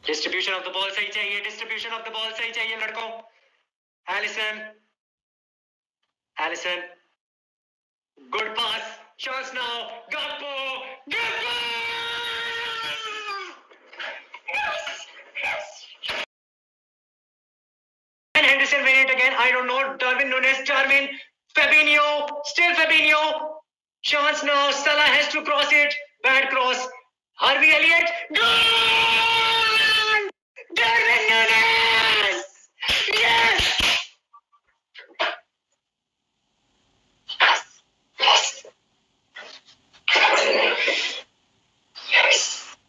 Distribution of the ball सही चाहिए, distribution of the ball सही चाहिए लड़कों। Alisson, Alisson, good pass, chance now, Gakpo, Gakpo! And Henderson win it again. I don't know. Darwin Núñez, Darwin, Fabinho, still Fabinho. Chance now. Salah has to cross it. Bad cross. Harvey Elliott. Goal! Darwin Núñez! Yes! Yes!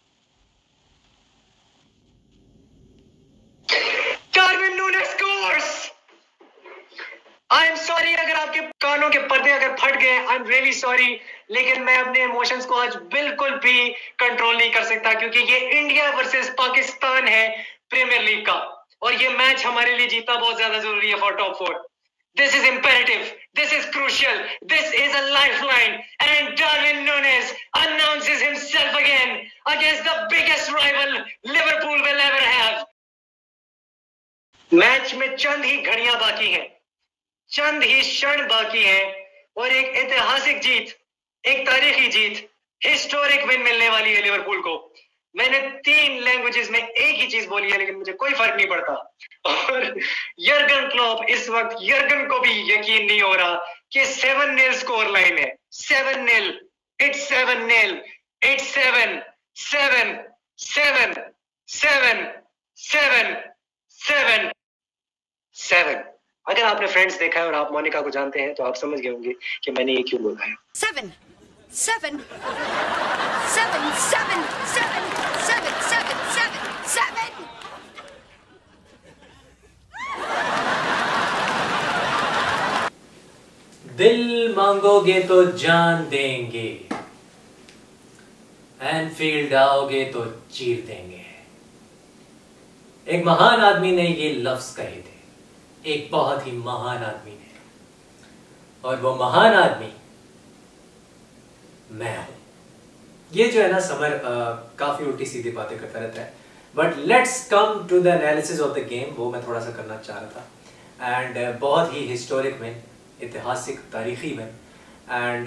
Darwin Núñez scores! I am sorry अगर आपके कानों के पर्दे अगर फट गए, I am really sorry, लेकिन मैं अपने इमोशंस को आज बिल्कुल भी कंट्रोल नहीं कर सकता, क्योंकि ये इंडिया वर्सेस पाकिस्तान है प्रीमियर लीग का, और ये मैच हमारे लिए जीतना बहुत ज्यादा जरूरी है for top 4. This is imperative, this is crucial, this is a lifeline, and Darwin Núñez announces himself again against the biggest rival Liverpool will ever have. Match में चंद ही घड़ियां बाकी हैं, चंद ही क्षण बाकी हैं, और एक ऐतिहासिक जीत, एक तारीखी जीत, हिस्टोरिक विन मिलने वाली है लिवरपूल को. मैंने 3 लैंग्वेजेस में एक ही चीज बोली है, लेकिन मुझे कोई फर्क नहीं पड़ता. और यर्गन क्लॉप, इस वक्त यर्गन को भी यकीन नहीं हो रहा कि 7-0 स्कोर लाइन है. 7-0, it's 7-0, it's 7, 7, 7, 7, 7, 7, 7. अगर आपने फ्रेंड्स देखा है और आप मोनिका को जानते हैं तो आप समझ गए होंगे कि मैंने ये क्यों बोला है. 7, 7, 7, 7, 7, 7, 7, 7, 7. दिल मांगोगे तो जान देंगे, एनफील्ड आओगे तो चीर देंगे. एक महान आदमी ने ये लफ्ज कहे थे, एक बहुत ही महान आदमी ने, और वो महान आदमी मैं हूं. ये जो है ना समर काफी उल्टी सीधी बातें करता रहता है, but let's come to the analysis of the game. वो मैं थोड़ा सा करना चाह रहा था. एंड बहुत ही हिस्टोरिक विन, ऐतिहासिक तारीखी विन. एंड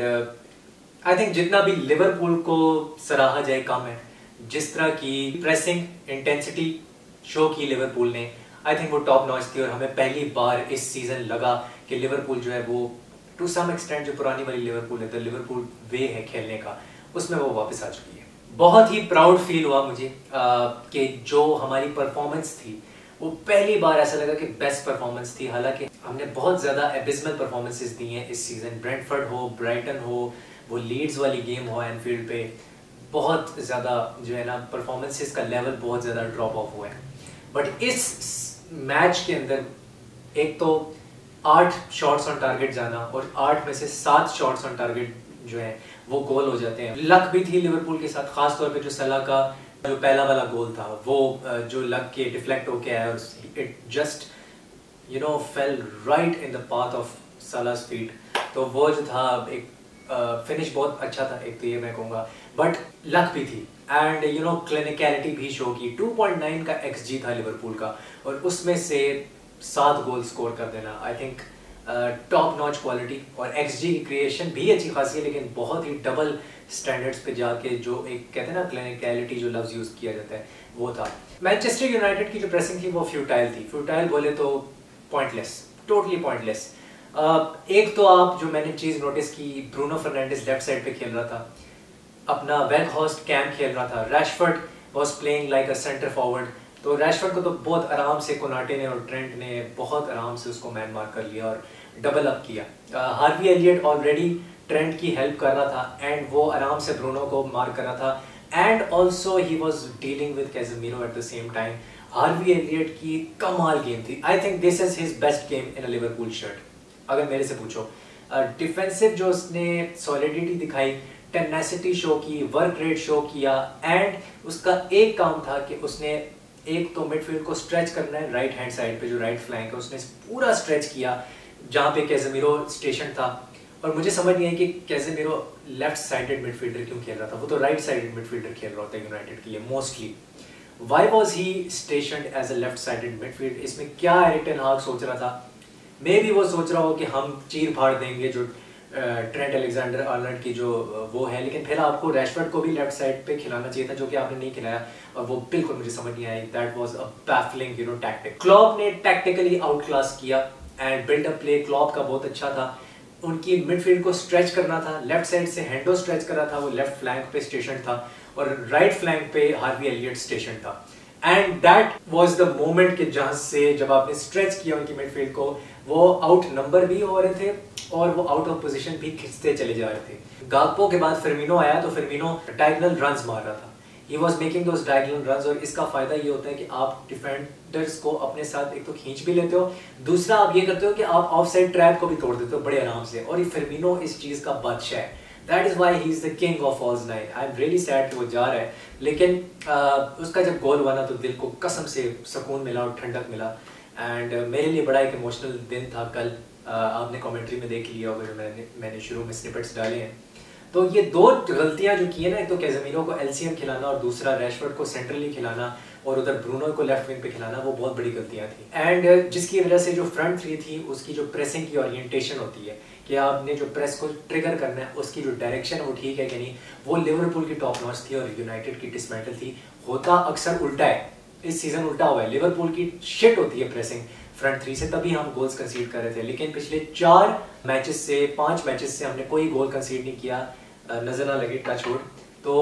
आई थिंक जितना भी लिवरपूल को सराहा जाए कम है. जिस तरह की प्रेसिंग इंटेंसिटी शो की लिवरपूल ने, आई थिंक वो टॉप नॉच थी. और हमें पहली बार इस सीजन लगा कि लिवरपूल जो है वो टू सम एक्सटेंट जो पुरानी वाली लिवरपूल है, द लिवरपूल वे है खेलने का, उसमें वो वापस आ चुकी है. बहुत ही प्राउड फील हुआ मुझे कि जो हमारी परफॉर्मेंस थी वो पहली बार ऐसा लगा कि बेस्ट परफॉर्मेंस थी. हालांकि हमने बहुत ज्यादा एबिस्मल परफॉर्मेंसेस दी हैं इस सीजन. ब्रेंटफोर्ड हो, ब्राइटन हो, वो लीड्स वाली गेम हो एनफील्ड पे, बहुत ज्यादा जो है ना परफॉर्मेंसेस का लेवल बहुत ज्यादा ड्रॉप ऑफ हुआ है. बट इस मैच के अंदर एक तो 8 शॉट्स ऑन टारगेट जाना, और 8 में से 7 शॉट्स ऑन टारगेट जो है वो गोल हो जाते हैं. लक भी थी लिवरपूल के साथ, खास तौर पे जो सलाह का जो पहला वाला गोल था वो जो लक के डिफ्लेक्ट होके आया, और it just you know fell right in the path of Salah's feet. तो वो जो था एक फिनिश बहुत अच्छा था, एक तो ये मैं कहूँगा. बट लक भी थी, एंड यू नो क्लिनिकलिटी भी शो की. 2.9 का XG था लिवरपूल का, और उसमें से 7 गोल स्कोर कर देना, I think top notch quality. और XG की क्रिएशन भी अच्छी खासी है, लेकिन बहुत ही डबल स्टैंडर्ड्स पे जाके, जो एक कहते हैं ना क्लिनिकलिटी जो लफ्ज यूज किया जाता है वो था. मैनचेस्टर यूनाइटेड की जो प्रेसिंग थी वो फ्यूटाइल थी. फ्यूटाइल बोले तो पॉइंटलेस, टोटली पॉइंटलेस. एक तो आप जो मैंने चीज नोटिस की, ब्रूनो फर्नांडिस लेफ्ट साइड पे खेल रहा था, अपना वेगहॉर्स्ट कैम खेल रहा था, Rashford was playing like a centre forward. तो रैशफोर्ड को तो बहुत आराम से कोनाटे ने और ट्रेंट ने बहुत आराम से उसको मैन मार्क कर लिया और डबल अप किया. हार्वी एलियट ऑलरेडी ट्रेंट की हेल्प कर रहा था, एंड वो आराम से ब्रूनो को मार्क कर रहा था. And also he was dealing with Casemiro at the same time. Harvey Elliott की कमाल गेम थी. I think this is his best game in a Liverpool shirt, अगर मेरे से पूछो. डिफेंसिव जो उसने सॉलिडिटी दिखाई, टेनेसिटी शो की, वर्क रेट शो किया, एंड उसका एक काम था कि उसने एक तो मिडफील्ड को स्ट्रेच करना है. राइट हैंड साइड पे जो राइट फ्लैंक है उसने पूरा स्ट्रेच किया जहाँ पे कैसेमीरो स्टेशन था. और मुझे समझ नहीं आई कि कैसेमीरो लेफ्ट साइडेड मिडफील्डर क्यों खेल रहा था. वो तो राइट साइडेड मिडफील्डर खेल रहा होता है यूनाइटेड के लिए mostly. Why was he stationed as a left sided midfield? इसमें क्या एरिक टेन हाग सोच रहा था? मे भी वो सोच रहा हो कि हम चीर फाड़ देंगे जो ट्रेंट अलेक्जेंडर आर्नल्ड की जो वो है, लेकिन फिर आपको रैशफोर्ड को भी लेफ्ट साइड पे खिलाना चाहिए था, जो कि आपने नहीं खिलाया, और वो बिल्कुल मुझे समझ नहीं आई। That was a baffling tactic. Klopp ने टैक्टिकली आउट क्लास किया and build up play Klopp का बहुत अच्छा था। उनकी मिडफील्ड को स्ट्रेच करना था, लेफ्ट साइड से हेंडो स्ट्रेच कर रहा था, वो लेफ्ट फ्लैंक पे स्टेशन था, और राइट फ्लैंक पे हार्वी एलियट स्टेशन था। And that was the moment कि जहां से जब आपने स्ट्रेच किया उनकी मिडफील्ड को, वो आउट नंबर भी हो रहे थे और वो आउट ऑफ पोजीशन भी खिंचते चले जा रहे थे। गाकपो के बाद फिरमिनो आया तो फिरमिनो डायगोनल रन्स मार रहा था, he was making those diagonal runs, और इसका फायदा ये होता है कि आप डिफेंडर्स को अपने साथ एक तो खींच भी लेते हो, दूसरा आप ये करते हो कि आप ऑफसाइड ट्रैप को भी तोड़ देते हो बड़े आराम से, और ये फिरमिनो इस चीज का बादशाह है। That is why he is the king of false nine. I am really sad कि वो जा रहा है, लेकिन उसका जब गोल हुआ ना तो दिल को कसम से सुकून मिला और ठंडक मिला। एंड मेरे लिए बड़ा एक इमोशनल दिन था कल। आपने कमेंट्री में देख लिया होगा, जो मैंने शुरू में स्निपेट्स डाले हैं। तो ये दो गलतियां जो की है ना, एक तो कैज़ेमीरो को एलसीएम खिलाना और दूसरा रैशफोर्ड को सेंट्रली खिलाना और उधर ब्रूनो को लेफ्ट विंग पे खिलाना, वो बहुत बड़ी गलतियां थी। एंड जिसकी वजह से जो फ्रंट थ्री थी उसकी जो प्रेसिंग की ओरिएंटेशन होती है कि आपने जो प्रेस को ट्रिगर करना है उसकी जो डायरेक्शन है वो ठीक है कि नहीं, वो लिवरपूल की टॉप नॉच थी और यूनाइटेड की डिसमेंटल थी। होता अक्सर उल्टा है, इस सीजन उल्टा हुआ है। लिवरपूल की शिट होती है प्रेसिंग फ्रंट थ्री से, तभी हम गोल्स कंसीड कर रहे थे, लेकिन पिछले 5 मैचेस से हमने कोई गोल कंसीड नहीं किया, नजर ना लगे, टच वुड। तो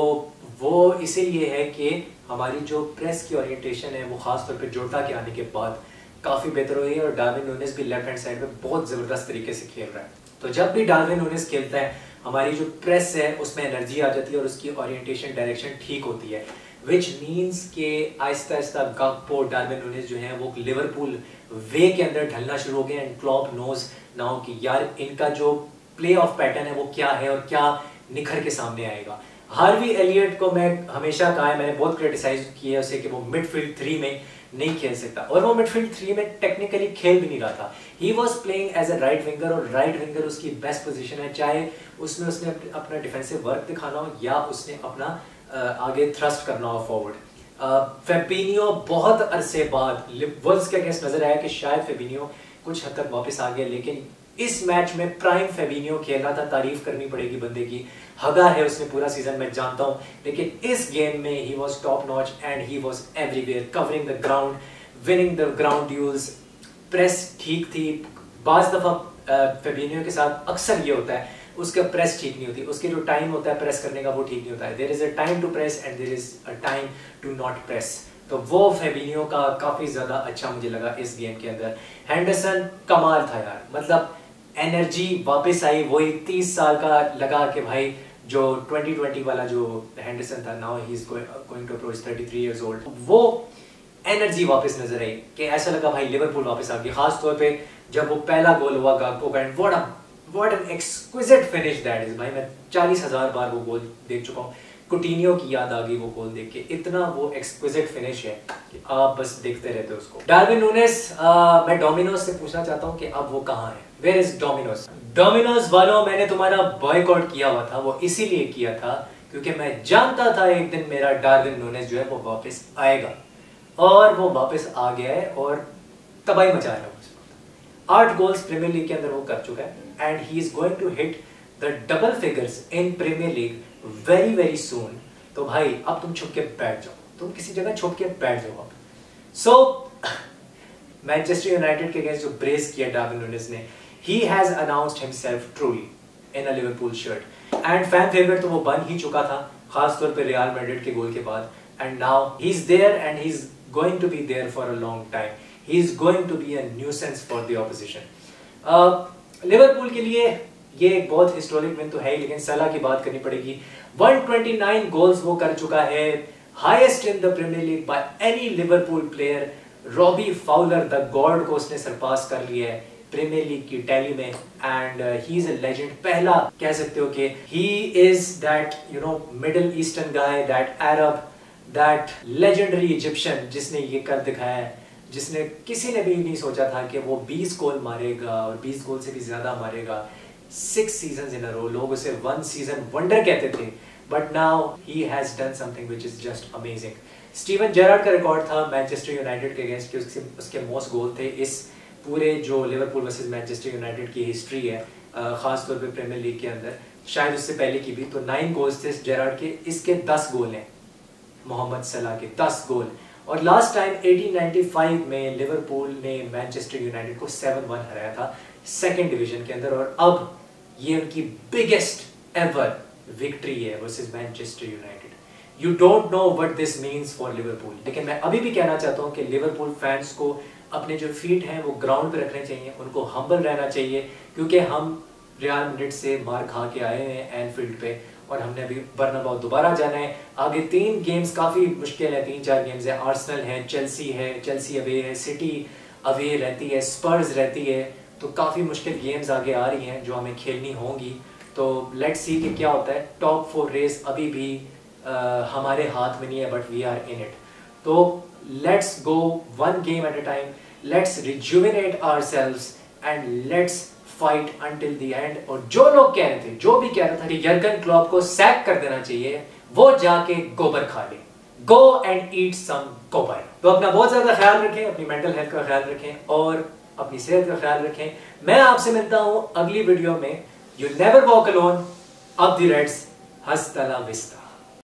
वो इसीलिए है कि हमारी जो प्रेस की ओरिएंटेशन है वो खासतौर पे जोटा के आने के बाद काफ़ी बेहतर हुई है, और डार्विन नूनेस भी लेफ्ट हैंड साइड पे बहुत ज़बरदस्त तरीके से खेल रहा है। तो जब भी डार्विन नूनेस खेलता है हमारी जो प्रेस है उसमें एनर्जी आ जाती है और उसकी ओरिएंटेशन डायरेक्शन ठीक होती है, विच मीन्स के आहिस्ता आहिस्ता गाकपो, डार्विन नूनेस जो है वो लिवरपूल वे के अंदर ढलना शुरू हो गए। एंड क्लॉप नोज नाउ कि यार इनका जो प्ले ऑफ पैटर्न है वो क्या है और क्या निखर के सामने आएगा। हार्वी एलियट को मैं हमेशा कहा है, मैंने बहुत क्रिटिसाइज किया उसे कि वो मिडफील्ड 3 में नहीं खेल सकता, और वो मिडफील्ड 3 में टेक्निकली खेल भी नहीं रहा था। He was playing as a right winger, और राइट विंगर उसकी बेस्ट पोजीशन है, चाहे उसमें उसने अपना डिफेंसिव वर्क दिखाना हो या उसने अपना आगे थ्रस्ट करना हो फॉरवर्ड। फेबिनियो बहुत अरसे बाद वुल्व्स के अगेंस्ट नजर आया कि शायद फेबिनियो कुछ हद तक वापस आ गया, लेकिन इस मैच में प्राइम फेबिनियो खेल रहा था। तारीफ करनी पड़ेगी बंदे की, हगा है उसने पूरा सीजन, मैं जानता हूं, लेकिन इस गेम में he was top notch and he was everywhere, covering the ground, winning the ground duels, press ठीक थी। बाज दफा फेबिनियो के साथ अक्सर ये होता है, उसका प्रेस ठीक नहीं होती, उसके जो टाइम होता है प्रेस करने का वो ठीक नहीं होता है। There is a time to press and there is a time to not press. तो वो फेबिनियो का काफी ज्यादा अच्छा मुझे लगा इस गेम के अंदर। हेंडरसन कमाल था यार, मतलब एनर्जी वापस आई, वही 30 साल का लगा कि भाई जो 2020 वाला जो हेंडरसन था, now he is going to approach 33 years old, वो एनर्जी वापस नजर आई कि ऐसा लगा भाई लिवरपूल वापस आ गई। खास तौर पे जब वो पहला गोल हुआ गाकपो का, and what an exquisite finish that is. भाई मैं 40,000 बार वो गोल देख चुका हूँ, कुटिनियो की याद आ गई वो गोल देख के, इतना वो एक्सक्विजिट फिनिश है कि आप बस देखते रहते हो उसको। डार्विन नूनेस, मैं डोमिनोज से पूछना चाहता हूँ कि अब वो कहाँ है, वेयर इज डोमिनोज? डोमिनोज वालों, मैंने तुम्हारा बॉयकॉट किया हुआ था, वो इसीलिए किया था क्योंकि मैं जानता था एक दिन मेरा डार्विन नूनेस जो है वो वापस आएगा, और वो वापस आ गया है और तबाही मचा रहा है। 8 गोल्स प्रीमियर लीग के अंदर वो कर चुका है, and he is going to hit the double figures in Premier League very very soon. तो भाई अब तुम छुप के बैठ जाओ, तुम किसी जगह छुप के बैठ जाओ अब। सो मैनचेस्टर यूनाइटेड के अगेंस्ट जो ब्रेस किया डार्विन नूनेस ने, he has announced himself truly in a Liverpool shirt, and fan favorite तो वो बन ही चुका था, खास तौर पे रियल मैड्रिड के गोल के बाद, and now he's there and he's going to be there for a long time. He's going to be a nuisance for the opposition. Liverpool के लिए ये एक बहुत हिस्टोरिक विन तो है, लेकिन सलाह की बात करनी पड़ेगी। 129 गोल्स वो कर चुका है, highest in the Premier League by any Liverpool player. Robbie Fowler the god को उसने सरपास कर लिया है प्रीमियर लीग की टैली में, and he is a legend. पहला कह सकते हो कि he is that middle eastern guy, that Arab, that legendary Egyptian जिसने ये कर दिखाया है, जिसने किसी ने भी नहीं सोचा था कि वो 20 गोल मारेगा और 20 गोल से भी ज्यादा मारेगा 6 सीजन्स इन अ रो। लोग उसे 1 सीजन वंडर कहते थे, but now he has done something which is just amazing. Steven Gerrard का रिकॉर्ड था मैनचेस्टर यूनाइटेड के अगेंस्ट, उसके मोस्ट गोल थे इस पूरे जो लिवरपूल वर्सेस मैनचेस्टर यूनाइटेड की हिस्ट्री है, खास तौर पे प्रीमियर लीग के अंदर, शायद उससे पहले की भी। तो 9 गोल्स थे जेरार्ड के, इसके 10 गोल हैं मोहम्मद सलाह के, 10 गोल। और लास्ट टाइम 1895 में लिवरपूल ने मैनचेस्टर यूनाइटेड को 7-1 हराया था सेकंड डिवीजन के अंदर, और अब ये उनकी बिगेस्ट एवर विक्ट्री है versus Manchester United. You don't know what this means for Liverpool. लेकिन मैं अभी भी कहना चाहता हूँ कि लिवरपूल फैंस को अपने जो फीट हैं वो ग्राउंड पे रखने चाहिए, उनको हम्बल रहना चाहिए, क्योंकि हम रियल मैड्रिड से मार खा के आए हैं एनफील्ड पे, और हमने अभी बर्नाबाउ दोबारा जाना है। आगे 3 गेम्स काफ़ी मुश्किल है, 3-4 गेम्स है। आर्सेनल है, चेल्सी अवे है, सिटी अवे रहती है, स्पर्स रहती है, तो काफ़ी मुश्किल गेम्स आगे आ रही हैं जो हमें खेलनी होंगी। तो लेट्स सी कि क्या होता है। टॉप 4 रेस अभी भी हमारे हाथ में नहीं है, but we are in it. तो let's go 1 game at a time, let's rejuvenate ourselves and let's fight until the end. और जो लोग कह रहे थे, जो भी कह रहा था कि यर्गन क्लॉप को सैक कर देना चाहिए, वो जाके गोबर खा ले, गो एंड ईट सम गोबर। तो अपना बहुत ज्यादा ख्याल रखें, अपनी मेंटल हेल्थ का ख्याल रखें और अपनी सेहत का ख्याल रखें। मैं आपसे मिलता हूं अगली वीडियो में। You never walk alone, up the Reds, हस्ता ला विस्ता।